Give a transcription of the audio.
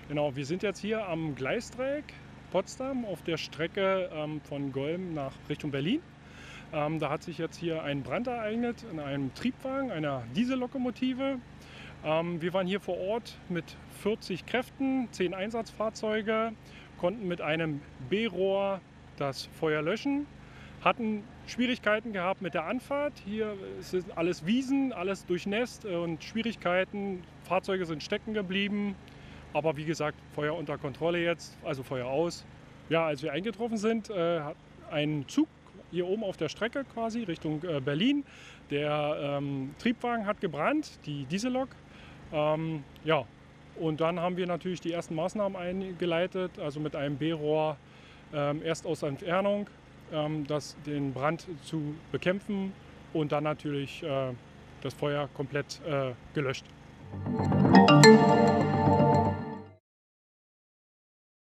Genau, wir sind jetzt hier am Gleisdreieck Potsdam auf der Strecke von Golm nach Richtung Berlin. Da hat sich jetzt hier ein Brand ereignet in einem Triebwagen, einer Diesellokomotive. Wir waren hier vor Ort mit 40 Kräften, 10 Einsatzfahrzeuge, konnten mit einem B-Rohr das Feuer löschen, hatten Schwierigkeiten gehabt mit der Anfahrt. Hier sind alles Wiesen, alles durchnässt und Schwierigkeiten. Fahrzeuge sind stecken geblieben. Aber wie gesagt, Feuer unter Kontrolle jetzt, also Feuer aus. Ja, als wir eingetroffen sind, hat ein Zug hier oben auf der Strecke quasi Richtung Berlin. Der Triebwagen hat gebrannt, die Diesellok. Ja, und dann haben wir natürlich die ersten Maßnahmen eingeleitet, also mit einem B-Rohr erst aus Entfernung, den Brand zu bekämpfen und dann natürlich das Feuer komplett gelöscht.